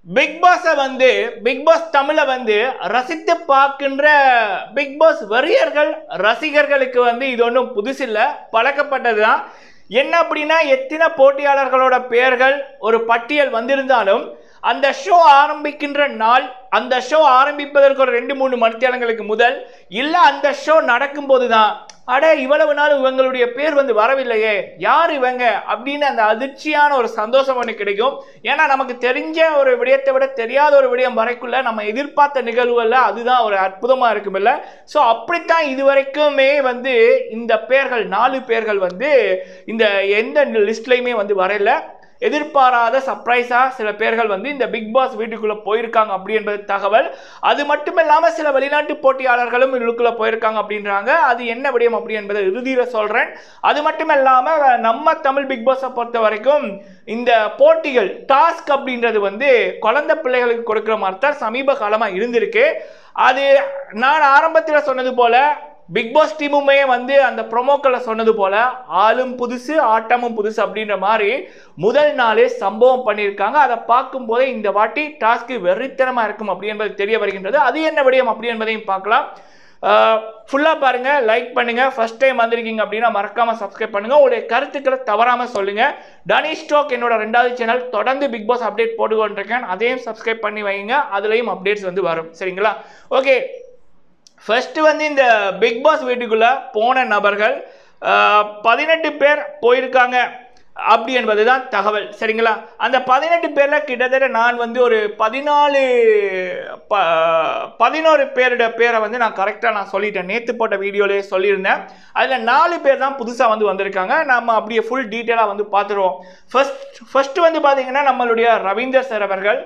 Big பாஸை வந்து big pass தமிழை வந்து ரசித்து பார்க்கின்ற பிக் பாஸ் வெறியர்கள் ரசிகர்களுக்கு வந்து இது ஒன்றும் புதுசில்லை, பழக்கப்பட்டது தான். என்ன அப்படின்னா, எத்தனை போட்டியாளர்களோட பெயர்கள் ஒரு பட்டியல் வந்திருந்தாலும் அந்த ஷோ ஆரம்பிக்கின்ற நாள், அந்த ஷோ ஆரம்பிப்பதற்கு ஒரு 2-3 மணித்தியாலங்களுக்கு முதல் இல்லை அந்த ஷோ நடக்கும்போது தான் அடே இவ்வளவு நாள் இவங்களுடைய பேர் வந்து வரவில்லையே, யார் இவங்க அப்படின்னு அந்த அதிர்ச்சியான ஒரு சந்தோஷம் ஒன்று கிடைக்கும். ஏன்னா நமக்கு தெரிஞ்ச ஒரு விடயத்தை விட தெரியாத ஒரு விடயம் வரைக்குள்ள நம்ம எதிர்பார்த்த நிகழ்வுல அதுதான் ஒரு அற்புதமா இருக்கும் இல்லை. ஸோ அப்படித்தான் இதுவரைக்குமே வந்து இந்த பேர்கள் 4 பேர்கள் வந்து இந்த எந்த லிஸ்ட்லையுமே வந்து வரல. எதிர்பாராத சர்ப்ரைஸா சில பேர்கள் வந்து இந்த பிக் பாஸ் வீட்டுக்குள்ள போயிருக்காங்க அப்படி என்பது தகவல். அது மட்டும் இல்லாம சில வெளிநாட்டு போட்டியாளர்களும் இதுக்குள்ள போயிருக்காங்க அப்படின்றாங்க. அது என்ன விடயம் அப்படி என்பதை இறுதியில சொல்றேன். அது மட்டும் இல்லாம நம்ம தமிழ் பிக் பாஸை பொறுத்த வரைக்கும் இந்த போட்டிகள் டாஸ்க் அப்படின்றது வந்து குழந்தை பிள்ளைகளுக்கு கொடுக்கிற மாதிரி தான் சமீப காலமா இருந்திருக்கு. அது நான் ஆரம்பத்தில் சொன்னது போல பிக் பாஸ் டீமுமே வந்து அந்த ப்ரோமோக்களை சொன்னது போல ஆளும் புதுசு ஆட்டமும் புதுசு அப்படின்ற மாதிரி முதல் நாளே சம்பவம் பண்ணியிருக்காங்க. அதை பார்க்கும் போதே இந்த வாட்டி டாஸ்க்கு வெறித்தனமா இருக்கும் அப்படி என்பது தெரிய வருகின்றது. அது என்ன விடயம் அப்படி என்பதையும் பார்க்கலாம். ஃபுல்லாக பாருங்க, லைக் பண்ணுங்க. ஃபர்ஸ்ட் டைம் வந்திருக்கீங்க அப்படின்னா மறக்காம சப்ஸ்கிரைப் பண்ணுங்க. உங்களுடைய கருத்துக்களை தவறாம சொல்லுங்க. டனிஷ் டாக் என்னோட 2வது சேனல், தொடர்ந்து பிக் பாஸ் அப்டேட் போட்டுக்கொண்டிருக்கேன். அதையும் சப்ஸ்கிரைப் பண்ணி வைங்க, அதுலயும் அப்டேட்ஸ் வந்து வரும். சரிங்களா? ஓகே, ஃபர்ஸ்ட் வந்து இந்த பிக் பாஸ் வீட்டுக்குள்ள போன நபர்கள் 18 பேர் போயிருக்காங்க அப்படி என்பதுதான் தகவல். சரிங்களா? அந்த 18 பேர்ல கிட்டத்தட்ட நான் வந்து ஒரு 11 பேரோட பேரை வந்து நான் கரெக்டாக நான் சொல்லிட்டேன். நேற்று போட்ட வீடியோலேயே சொல்லியிருந்தேன். அதில் 4 பேர் தான் புதுசாக வந்து வந்திருக்காங்க. நம்ம அப்படியே ஃபுல் டீட்டெயிலாக வந்து பார்த்துருவோம். ஃபர்ஸ்ட் வந்து பார்த்தீங்கன்னா நம்மளுடைய ரவீந்தர் சார் அவர்கள்,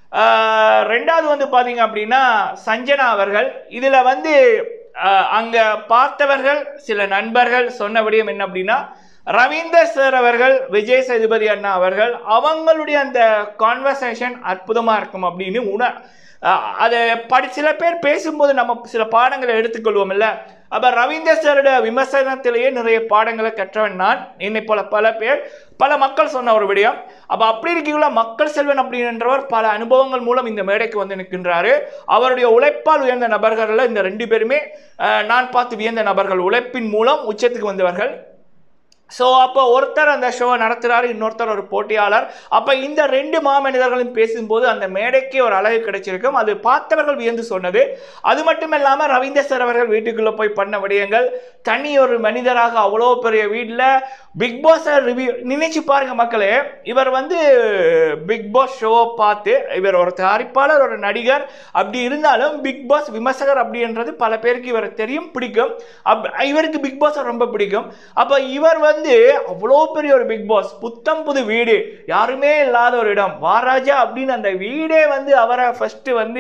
2வது வந்து பார்த்தீங்க அப்படின்னா சஞ்சனா அவர்கள். இதில் வந்து அங்கே பார்த்தவர்கள் சில நண்பர்கள் சொன்ன விடயம் என்ன அப்படின்னா, ரவீந்தர் சார் அவர்கள், விஜய் சேதுபதி அண்ணா அவர்கள், அவங்களுடைய அந்த கான்வர்சேஷன் அற்புதமாக இருக்கும் அப்படின்னு அதை சில பேர் பேசும்போது நம்ம சில பாடங்களை எடுத்துக்கொள்வோம் இல்லை. அப்போ ரவீந்தர் சாரோட விமர்சனத்திலேயே நிறைய பாடங்களை கற்றவன் நான், என்னை போல பல மக்கள் சொன்ன ஒரு விடயம். அப்போ அப்படி இருக்கீங்களா, மக்கள் செல்வன் அப்படின்றவர் பல அனுபவங்கள் மூலம் இந்த மேடைக்கு வந்து நிற்கின்றாரு. அவருடைய உழைப்பால் உயர்ந்த நபர்கள் இந்த 2 பேருமே நான் பார்த்து வியந்த நபர்கள், உழைப்பின் மூலம் உச்சத்துக்கு வந்தவர்கள். ஸோ அப்போ ஒருத்தர் அந்த ஷோவை நடத்துகிறாரு, இன்னொருத்தர் ஒரு போட்டியாளர். அப்போ இந்த 2 மாமனிதர்களும் பேசும்போது அந்த மேடைக்கே ஒரு அழகு கிடைச்சிருக்கும். அது பார்த்தவர்கள் வியந்து சொன்னது. அது மட்டும் இல்லாமல் ரவீந்தர் சார் அவர்கள் வீட்டுக்குள்ளே போய் பண்ண விடயங்கள், தனி ஒரு மனிதராக அவ்வளோ பெரிய வீட்டில் பிக் பாஸை ரிவ்யூ நினைச்சு பாருங்க மக்களே. இவர் வந்து பிக் பாஸ் ஷோவை பார்த்து, இவர் ஒரு தயாரிப்பாளர், ஒரு நடிகர், அப்படி இருந்தாலும் பிக் பாஸ் விமர்சகர் அப்படின்றது பல பேருக்கு இவர் தெரியும், பிடிக்கும். இவருக்கு பிக் பாஸ் ரொம்ப பிடிக்கும். அப்போ இவர் வந்து அவ்வளோ பெரிய ஒரு பிக் பாஸ், புத்தம் புது வீடு, யாருமே இல்லாத ஒரு இடம், வாராஜா அப்படின்னு அந்த வீடே வந்து அவரை ஃபர்ஸ்ட் வந்து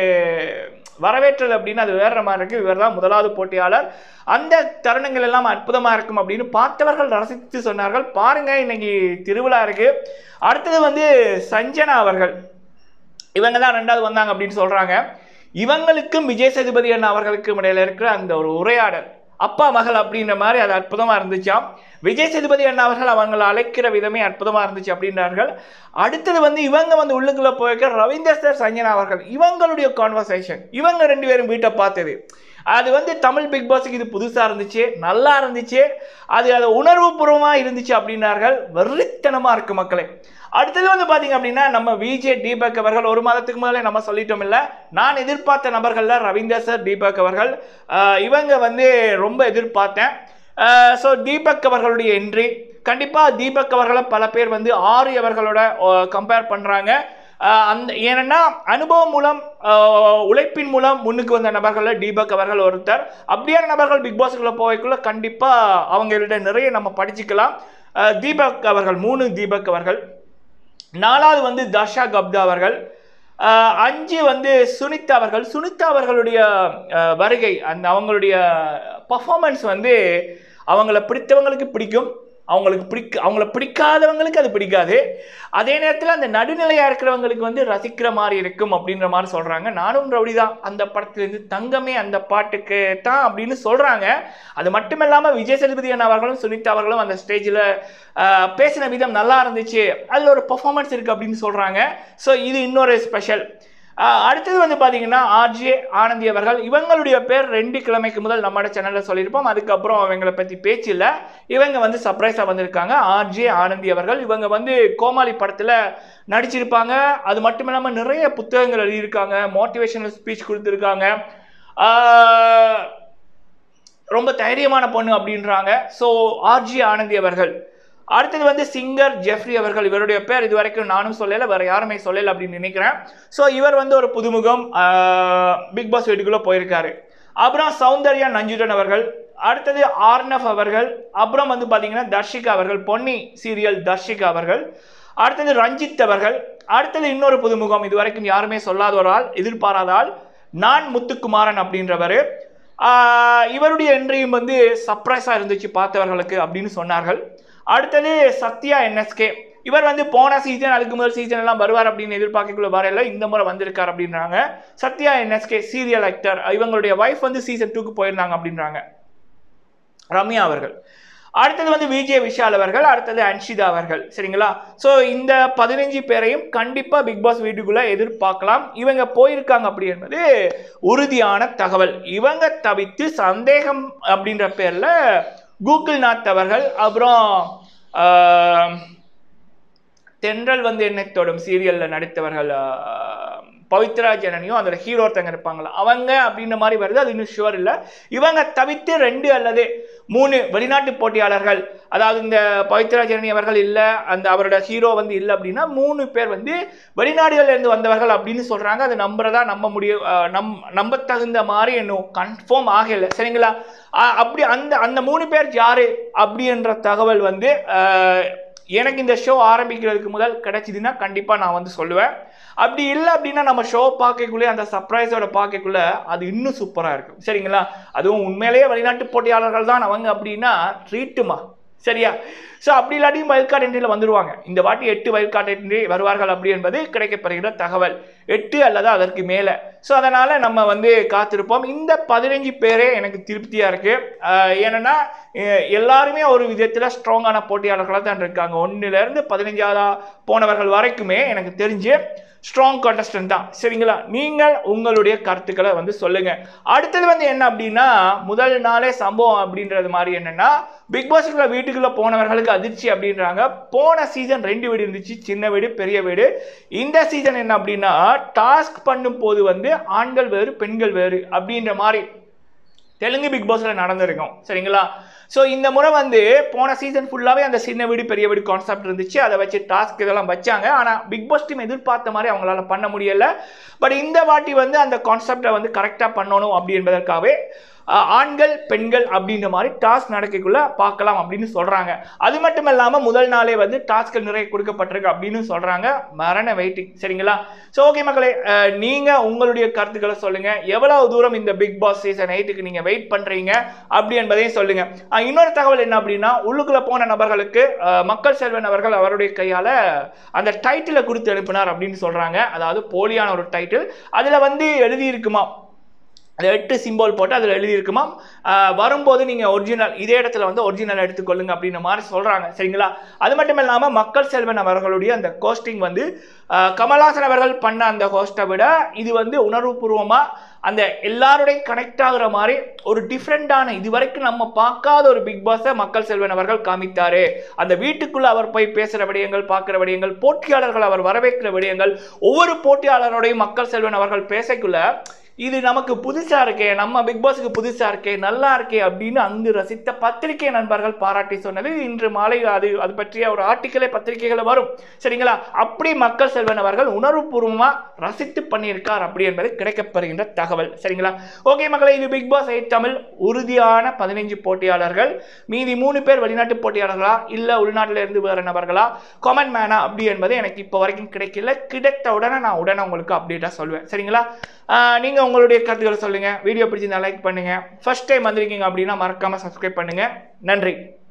வரவேற்றது அப்படின்னு அது வேற மாதிரி இருக்கு. இவர் தான் 1வது போட்டியாளர். அந்த தருணங்கள் எல்லாம் அற்புதமா இருக்கும் அப்படின்னு பார்த்தவர்கள் ரசித்து சொன்னார்கள். பாருங்க, இன்னைக்கு திருவிழா இருக்கு. அடுத்தது வந்து சஞ்சனா அவர்கள், இவங்க தான் 2வது வந்தாங்க அப்படின்னு சொல்றாங்க. இவங்களுக்கும் விஜய் சேதுபதி அண்ணா அவர்களுக்கும் இடையில இருக்கிற அந்த ஒரு உரையாடல், அப்பா மகள் அப்படின்ற மாதிரி அது அற்புதமா இருந்துச்சாம். விஜய் சேதுபதி அண்ணா அவர்கள் அவங்களை அழைக்கிற விதமே அற்புதமா இருந்துச்சு அப்படின்றார்கள். அடுத்தது வந்து இவங்க வந்து உள்ளுக்குள்ள போயிருக்க ரவீந்தர் சார், சஞ்சனா அவர்கள், இவங்களுடைய கான்வர்சேஷன், இவங்க 2 பேரும் வீட்டை பார்த்தது, அது வந்து தமிழ் பிக் பாஸுக்கு இது புதுசாக இருந்துச்சு, நல்லா இருந்துச்சு, அது உணர்வு பூர்வமாக இருந்துச்சு அப்படின்னார்கள். வெறித்தனமாக இருக்கு மக்களே. அடுத்தது வந்து பார்த்தீங்க அப்படின்னா நம்ம விஜய் தீபக் அவர்கள், 1 மாதத்துக்கு முதலே நம்ம சொல்லிட்டோம் இல்லை, நான் எதிர்பார்த்த நபர்கள் ரவீந்தர் சார், தீபக் அவர்கள், இவங்க வந்து ரொம்ப எதிர்பார்த்தேன். ஸோ தீபக் அவர்களுடைய என்ட்ரி, கண்டிப்பாக தீபக் அவர்களை பல பேர் வந்து ஆரி அவர்களோட கம்பேர் பண்ணுறாங்க. ஏன்னா அனுபவம் மூலம், உழைப்பின் மூலம் முன்னுக்கு வந்த நபர்கள் தீபக் அவர்கள் ஒருத்தர். அப்படியான நபர்கள் பிக் பாஸுக்குள்ள போய்க்குள்ள கண்டிப்பாக அவங்கள்ட்ட நிறைய நம்ம படிச்சுக்கலாம். தீபக் அவர்கள் 3 தீபக் அவர்கள், 4வது வந்து தர்ஷா கப்தா அவர்கள், 5 வந்து சுனிதா அவர்கள். சுனிதா அவர்களுடைய வருகை, அந்த அவங்களுடைய பர்ஃபார்மன்ஸ் வந்து அவங்கள பிடித்தவங்களுக்கு பிடிக்கும், அவங்கள பிடிக்காதவங்களுக்கு அது பிடிக்காது. அதே நேரத்தில் அந்த நடுநிலையாக இருக்கிறவங்களுக்கு வந்து ரசிக்கிற மாதிரி இருக்கும் அப்படின்ற மாதிரி சொல்கிறாங்க. நானும் ரவுடி தான் அந்த படத்துலேருந்து தங்கமே அந்த பாட்டுக்கு தான் அப்படின்னு சொல்கிறாங்க. அது மட்டும் இல்லாமல் விஜய் சேதுபதி அண்ணா அவர்களும் சுனிதா அவர்களும் அந்த ஸ்டேஜில் பேசின விதம் நல்லா இருந்துச்சு, அதில் ஒரு பர்ஃபார்மன்ஸ் இருக்குது அப்படின்னு சொல்கிறாங்க. ஸோ இது இன்னொரு ஸ்பெஷல். அடுத்தது வந்து பார்த்தீங்கன்னா ஆர்ஜே ஆனந்தி அவர்கள். இவங்களுடைய பேர் 2 கிழமைக்கு முதல் நம்மளோட சேனலில் சொல்லியிருப்போம். அதுக்கப்புறம் அவங்களை பற்றி பேச்சு இல்லை. இவங்க வந்து சர்ப்ரைஸாக வந்திருக்காங்க. ஆர்ஜே ஆனந்தி அவர்கள் இவங்க வந்து கோமாளி படத்தில் நடிச்சிருப்பாங்க. அது மட்டும் இல்லாமல் நிறைய புத்தகங்கள் எழுதியிருக்காங்க, மோட்டிவேஷனல் ஸ்பீச் கொடுத்துருக்காங்க. ரொம்ப தைரியமான பொண்ணு அப்படின்றாங்க. ஸோ ஆர்ஜே ஆனந்தி அவர்கள். அடுத்தது வந்து சிங்கர் ஜெஃப்ரி அவர்கள். இவருடைய பேர் இது வரைக்கும் நானும் சொல்லலை, வேறு யாருமே சொல்லலை அப்படின்னு நினைக்கிறேன். ஸோ இவர் வந்து ஒரு புதுமுகம், பிக் பாஸ் வீட்டுக்குள்ளே போயிருக்காரு. அப்புறம் சௌந்தர்யா நஞ்சுடன் அவர்கள். அடுத்தது ஆர்னவ் அவர்கள். அப்புறம் வந்து பார்த்தீங்கன்னா தர்ஷிகா அவர்கள், பொன்னி சீரியல் தர்ஷிகா அவர்கள். அடுத்தது ரஞ்சித் அவர்கள். அடுத்தது இன்னொரு புதுமுகம், இது வரைக்கும் யாருமே சொல்லாத ஒரு ஆள், எதிர்பாராத ஆள், நான் முத்துக்குமாரன் அப்படின்றவர். இவருடைய என்ட்ரியும் வந்து சர்ப்ரைஸாக இருந்துச்சு பார்த்தவர்களுக்கு அப்படின்னு சொன்னார்கள். அடுத்தது சத்யா என்எஸ்கே. இவர் வந்து போன சீசன், அதுக்கு முதல் சீசன் எல்லாம் வருவார் அப்படின்னு எதிர்பார்க்கக்குள்ள வரல, இந்த முறை வந்திருக்கார் அப்படின்றாங்க. Sathya NSK serial actor. இவங்களுடைய வைஃப் வந்து சீசன் 2க்கு போயிருந்தாங்க அப்படின்றாங்க, ரம்யா அவர்கள். அடுத்தது வந்து விஜய் விஷால் அவர்கள். அடுத்தது அன்ஷிதா அவர்கள். சரிங்களா? ஸோ இந்த 15 பேரையும் கண்டிப்பாக பிக் பாஸ் வீட்டுக்குள்ளே எதிர்பார்க்கலாம். இவங்க போயிருக்காங்க அப்படி என்பது உறுதியான தகவல். இவங்க தவிர்த்து சந்தேகம் அப்படின்ற பேரில் கூகுள்நாத் அவர்கள், அப்புறம் தென்றல் வந்து என்னை தொடும் சீரியலில் நடித்தவர்கள் பவித்ரா ஜனனியும் அதோட ஹீரோ ஒருத்தங்க இருப்பாங்களா அவங்க அப்படின்ற மாதிரி வருது, அது இன்னும் ஷுவர் இல்லை. இவங்க தவிர்த்து 2 அல்லது 3 வெளிநாட்டு போட்டியாளர்கள், அதாவது இந்த பவித்ரா ஜனனி அவர்கள் இல்லை, அந்த அவரோட ஹீரோ வந்து இல்லை அப்படின்னா 3 பேர் வந்து வெளிநாடுகள்லேருந்து வந்தவர்கள் அப்படின்னு சொல்கிறாங்க. அது நம்புறதா நம்ப முடியும், நம்ப தகுந்த மாதிரி இன்னும் கன்ஃபார்ம் ஆகலை. சரிங்களா? அப்படி அந்த 3 பேர் யாரு அப்படின்ற தகவல் வந்து எனக்கு இந்த ஷோ ஆரம்பிக்கிறதுக்கு முதல் கிடைச்சிதுன்னா கண்டிப்பாக நான் வந்து சொல்லுவேன். அப்படி இல்லை அப்படின்னா நம்ம ஷோ பார்க்கக்குள்ளே அந்த சர்ப்ரைஸோட பார்க்கக்குள்ள அது இன்னும் சூப்பராக இருக்கும். சரிங்களா? அதுவும் உண்மையிலேயே வெளிநாட்டு போட்டியாளர்கள் தான் அவங்க அப்படின்னா ட்ரீட்டுமா. சரியா? ஸோ அப்படி இல்லாட்டியும் வைல்ட் கார்டு என்ட்ரியில் வந்துடுவாங்க. இந்த வாட்டி 8 வைல்ட் கார்டு என்ட்ரி வருவார்கள் அப்படி என்பது கிடைக்கப்படுகிற தகவல். 8 அல்லது அதற்கு மேலே. ஸோ அதனால் நம்ம வந்து காத்திருப்போம். இந்த 15 பேரே எனக்கு திருப்தியாக இருக்குது. ஏன்னா எல்லாருமே ஒரு விதத்தில் ஸ்ட்ராங்கான போட்டியாளர்களாக தான் இருக்காங்க. 1லேருந்து 15 போனவர்கள் வரைக்குமே எனக்கு தெரிஞ்சு ஸ்ட்ராங் கான்டெஸ்டன்ட் தான். சரிங்களா? நீங்கள் உங்களுடைய கருத்துக்களை வந்து சொல்லுங்கள். அடுத்தது வந்து என்ன அப்படின்னா, முதல் நாளே சம்பவம் அப்படின்றது மாதிரி என்னென்னா, பிக் பாஸுக்குள்ள வீட்டுக்குள்ளே போனவர்களுக்கு அதிர்ச்சி அப்படின்றாங்க. போன சீசன் 2 வீடு இருந்துச்சு, சின்ன வீடு பெரிய வீடு. இந்த சீசன் என்ன அப்படின்னா, டாஸ்க் பண்ணும் போது வந்து ஆண்கள் வேறு பெண்கள் வேறு அப்படின்ற மாதிரி தெலுங்கு பிக் பாஸில் நடந்திருக்கும். சரிங்களா? ஸோ இந்த முறை வந்து போன சீசன் ஃபுல்லாகவே அந்த சின்ன வீடு பெரிய வீடு கான்செப்ட் இருந்துச்சு. அதை வச்சு டாஸ்க் இதெல்லாம் வச்சாங்க. ஆனால் பிக் பாஸ் டீம் எதிர்பார்த்த மாதிரி அவங்களால பண்ண முடியலை. பட் இந்த வாட்டி வந்து அந்த கான்செப்டை வந்து கரெக்டாக பண்ணணும் அப்படி என்பதற்காகவே ஆண்கள் பெண்கள் அப்படின்ற மாதிரி டாஸ்க் நடக்கக்குள்ள பார்க்கலாம் அப்படின்னு சொல்கிறாங்க. அது மட்டும் இல்லாமல் முதல் நாளே வந்து டாஸ்க்கள் நிறைய கொடுக்கப்பட்டிருக்கு அப்படின்னு சொல்கிறாங்க. மரண வெயிட்டிங். சரிங்களா? ஸோ ஓகே மக்களே, நீங்கள் உங்களுடைய கருத்துக்களை சொல்லுங்கள். எவ்வளவு தூரம் இந்த பிக் பாஸ் சீசன் 8க்கு நீங்கள் வெயிட் பண்ணுறீங்க அப்படி என்பதையும் சொல்லுங்கள். இன்னொரு தகவல் என்ன அப்படின்னா, உள்ளுக்குள்ளே போன நபர்களுக்கு மக்கள் செல்வன் அவர்கள் அவருடைய கையால் அந்த டைட்டிலை கொடுத்து அனுப்பினார் அப்படின்னு சொல்கிறாங்க. அதாவது போலியான ஒரு டைட்டில். அதில் வந்து எழுதியிருக்குமா, அது 8 சிம்போல் போட்டு அதில் எழுதியிருக்குமா, வரும்போது நீங்கள் ஒரிஜினல் இதே இடத்துல வந்து ஒரிஜினல் எடுத்துக்கொள்ளுங்க அப்படின்ற மாதிரி சொல்கிறாங்க. சரிங்களா? அது மட்டும் இல்லாமல் மக்கள் செல்வன் அவர்களுடைய அந்த ஹோஸ்டிங் வந்து கமல்ஹாசன் அவர்கள் பண்ண அந்த ஹோஸ்ட்டை விட இது வந்து உணர்வுபூர்வமாக அந்த எல்லாரோடையும் கனெக்ட் ஆகுற மாதிரி ஒரு டிஃப்ரெண்டான, இது வரைக்கும் நம்ம பார்க்காத ஒரு பிக் பாஸை மக்கள் செல்வன் அவர்கள் காமித்தாரு. அந்த வீட்டுக்குள்ள அவர் போய் பேசுகிற விடயங்கள், பார்க்குற விடயங்கள், போட்டியாளர்கள் அவர் வரவேற்கிற விடயங்கள், ஒவ்வொரு போட்டியாளரோடையும் மக்கள் செல்வன் அவர்கள் பேசக்குள்ள இது நமக்கு புதுசாக இருக்கே, நம்ம பிக் பாஸுக்கு புதுசாக இருக்கே, நல்லா இருக்கே அப்படின்னு அங்கு ரசித்த பத்திரிகை நண்பர்கள் பாராட்டி சொன்னது. இன்று மாலை அது பற்றிய ஒரு ஆர்டிக்கலே பத்திரிகைகளை வரும். சரிங்களா? அப்படி மக்கள் செல்வன் அவர்கள் உணர்வுபூர்வமாக ரசித்து பண்ணியிருக்கார் அப்படி என்பது கிடைக்கப்படுகின்ற தகவல். சரிங்களா? ஓகே மக்களை, இது பிக் பாஸ் 8 தமிழ் உறுதியான 15 போட்டியாளர்கள். மீதி 3 பேர் வெளிநாட்டு போட்டியாளர்களா இல்லை உள்நாட்டில் இருந்து வேறு நபர்களா, காமன் மேனா அப்படி என்பது எனக்கு இப்போ வரைக்கும் கிடைக்கல. கிடைத்த உடனே நான் உங்களுக்கு அப்டேட்டாக சொல்லுவேன். சரிங்களா? நீங்கள் உங்களுடைய கருத்துக்களை சொல்லுங்கள். வீடியோ பிடிச்சிருந்தா லைக் பண்ணுங்கள். ஃபர்ஸ்ட் டைம் வந்திருக்கீங்க அப்படின்னா மறக்காமல் சப்ஸ்கிரைப் பண்ணுங்கள். நன்றி.